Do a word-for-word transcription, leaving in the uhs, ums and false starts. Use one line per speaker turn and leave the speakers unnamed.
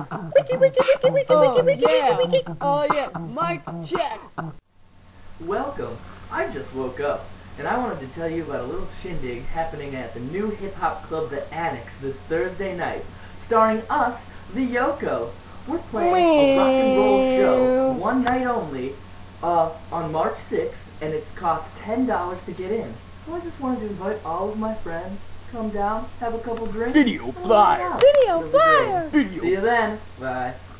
Wiki, wiki, wiki, wiki,
Oh,
wiki, wiki,
yeah.
wiki.
Oh, yeah. Mic check.
Welcome. I just woke up, and I wanted to tell you about a little shindig happening at the new hip-hop club, The Annex, this Thursday night, starring us, the Yoko. We're playing a rock and roll show, one night only, uh, on March sixth, and it's cost ten dollars to get in. So I just wanted to invite all of my friends, come down, have a couple drinks.
Video flyer.
and hang out.
Video
It'll be great.
flyer.
Video.
See you then. Bye.